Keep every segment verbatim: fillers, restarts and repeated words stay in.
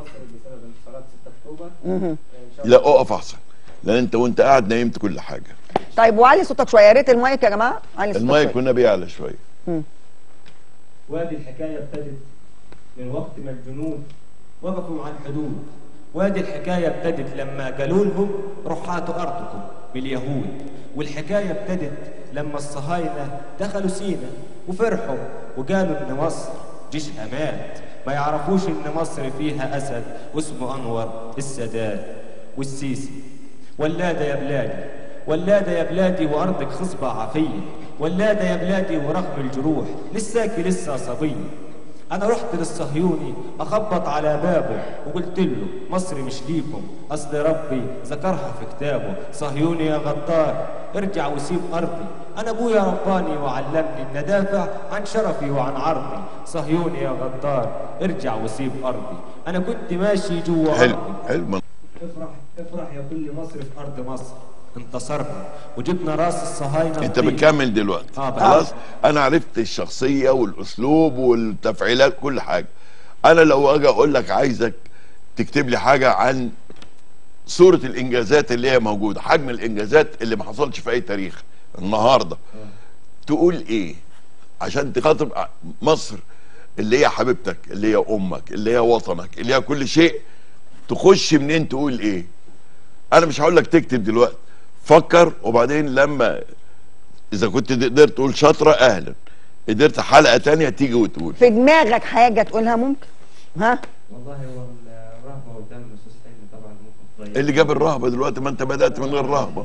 بسبب انتصارات ستة أكتوبر. لا اقف احسن، لان انت وانت قاعد نيمت كل حاجه. طيب وعلي صوتك شويه، يا ريت المايك يا جماعه، علي صوتك المايك شويه. والنبي يعلى شويه. امم وادي الحكايه ابتدت من وقت ما الجنود وقفوا على الحدود. وادي الحكايه ابتدت لما قالوا لهم روحاتوا ارضكم باليهود. والحكايه ابتدت لما الصهاينه دخلوا سينا وفرحوا وقالوا ان مصر جيشها مات. ما يعرفوش ان مصر فيها اسد واسمه انور السادات والسيسي. ولاده يا بلادي، ولاده يا بلادي وارضك خصبه عافيه. ولاده يا بلادي ورغم الجروح لساكي لسه صبيه. انا رحت للصهيوني اخبط على بابه وقلت له مصر مش ليكم، اصل ربي ذكرها في كتابه. صهيوني يا غدار ارجع وسيب ارضي. انا ابويا رباني وعلمني ان ادافع عن شرفي وعن عرضي. صهيوني يا غدار ارجع وسيب ارضي. انا كنت ماشي جوا حلو ارضي. حلو. افرح افرح يا كل مصر في ارض مصر. انتصرنا وجبنا راس الصهاينه. انت بتكمل دلوقتي. آه خلاص انا عرفت الشخصيه والاسلوب والتفعيلات كل حاجه. انا لو اجي اقول لك عايزك تكتب لي حاجه عن صوره الانجازات اللي هي موجوده، حجم الانجازات اللي ما حصلش في اي تاريخ النهارده، تقول ايه عشان تخاطب مصر اللي هي حبيبتك، اللي هي امك، اللي هي وطنك، اللي هي كل شيء؟ تخش منين تقول ايه؟ انا مش هقول لك تكتب دلوقتي، فكر وبعدين لما اذا كنت قدرت تقول شاطره اهلا، قدرت حلقه تانية تيجي وتقول. في دماغك حاجه تقولها ممكن؟ ها؟ والله هو الرهبه قدام الاستاذ حلمي طبعا ممكن تضيع. اللي جاب الرهبه دلوقتي؟ ما انت بدات من غير رهبه.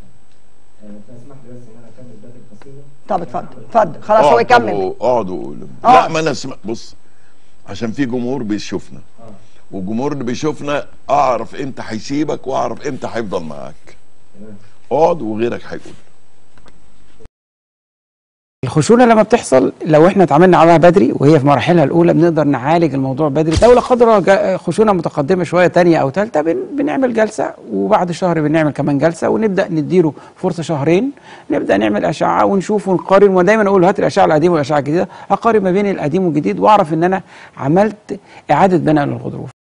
اسمح لي بس ان انا اكمل بقيه القصيده. طب اتفضل اتفضل خلاص هو يكمل. اقعدوا قولوا. لا ما انا اسمع، بص عشان في جمهور بيشوفنا، والجمهور اللي بيشوفنا اعرف امتى هيسيبك واعرف امتى هيفضل معاك. اقعد وغيرك هيقول. الخشونه لما بتحصل لو احنا اتعاملنا عليها بدري وهي في مراحلها الاولى بنقدر نعالج الموضوع بدري. لو لا قدر الله خشونه متقدمه شويه ثانيه او ثالثه بنعمل جلسه، وبعد شهر بنعمل كمان جلسه، ونبدا نديله فرصه شهرين نبدا نعمل اشعه ونشوف ونقارن. ودايما اقول هات الاشعه القديمه والاشعه الجديده، اقارن ما بين القديم والجديد واعرف ان انا عملت اعاده بناء للغضروف.